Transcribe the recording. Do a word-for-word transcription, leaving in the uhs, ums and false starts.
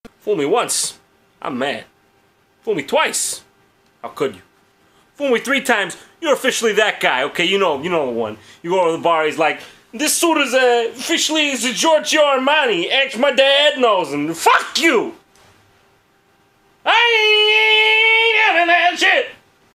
Fool me once, I'm mad. Fool me twice, how could you? Fool me three times, you're officially that guy, okay? You know, you know the one. You go to the bar, he's like, this suit is uh, officially is a Giorgio Armani. Ask my dad knows him. Fuck you! I